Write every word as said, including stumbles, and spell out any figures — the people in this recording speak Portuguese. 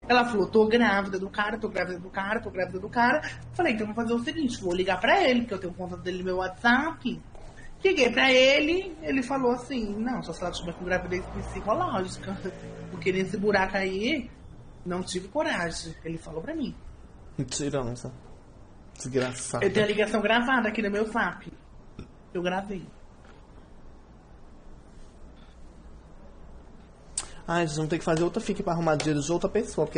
Ela falou, tô grávida do cara, tô grávida do cara, tô grávida do cara. Falei, então vou fazer o seguinte, vou ligar pra ele, porque eu tenho conta dele no meu WhatsApp. Liguei pra ele, ele falou assim, não, só se ela tiver com gravidez psicológica. Porque nesse buraco aí, não tive coragem. Ele falou pra mim. Mentirosa. Desgraçada. Eu tenho a ligação gravada aqui no meu zap. Eu gravei. Ai, gente, vamos ter que fazer outra fique pra arrumar dinheiro de outra pessoa. Porque